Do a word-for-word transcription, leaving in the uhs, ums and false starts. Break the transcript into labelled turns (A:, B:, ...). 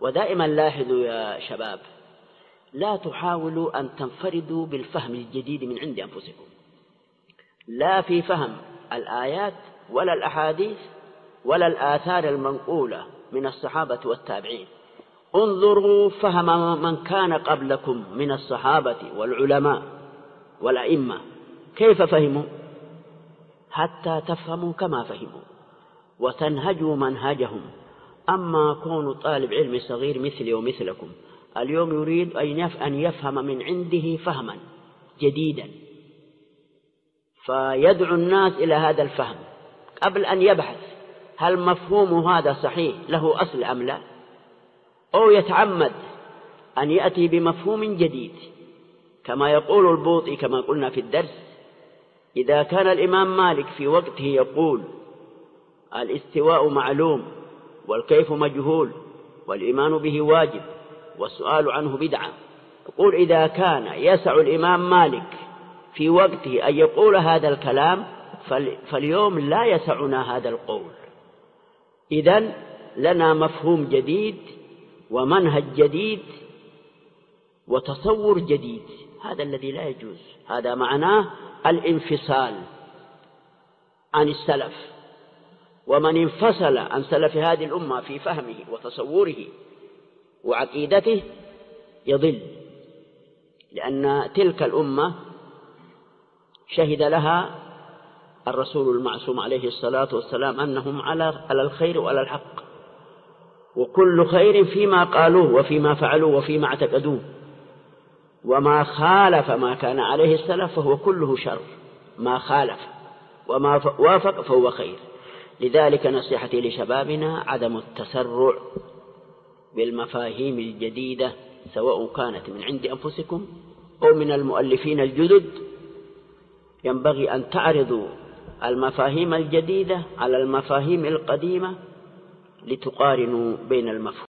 A: ودائما لاحظوا يا شباب، لا تحاولوا أن تنفردوا بالفهم الجديد من عند أنفسكم، لا في فهم الآيات ولا الأحاديث ولا الآثار المنقولة من الصحابة والتابعين. انظروا فهم من كان قبلكم من الصحابة والعلماء والأئمة كيف فهموا، حتى تفهموا كما فهموا وتنهجوا منهجهم. أما كون طالب علم صغير مثلي ومثلكم اليوم يريد أن يفهم من عنده فهما جديدا، فيدعو الناس إلى هذا الفهم قبل أن يبحث هل مفهوم هذا صحيح له أصل أم لا، أو يتعمد أن يأتي بمفهوم جديد. كما يقول البوطي كما قلنا في الدرس: إذا كان الإمام مالك في وقته يقول الاستواء معلوم والكيف مجهول والإيمان به واجب والسؤال عنه بدعة، يقول إذا كان يسع الإمام مالك في وقته أن يقول هذا الكلام فاليوم لا يسعنا هذا القول. إذن لنا مفهوم جديد ومنهج جديد وتصور جديد، هذا الذي لا يجوز. هذا معناه الانفصال عن السلف، ومن انفصل عن سلف هذه الأمة في فهمه وتصوره وعقيدته يضل، لأن تلك الأمة شهد لها الرسول المعصوم عليه الصلاة والسلام أنهم على الخير وعلى الحق، وكل خير فيما قالوه وفيما فعلوه وفيما اعتقدوه، وما خالف ما كان عليه السلف فهو كله شر، ما خالف وما وافق فهو خير. لذلك نصيحتي لشبابنا عدم التسرع بالمفاهيم الجديدة سواء كانت من عند أنفسكم أو من المؤلفين الجدد. ينبغي أن تعرضوا المفاهيم الجديدة على المفاهيم القديمة لتقارنوا بين المفهوم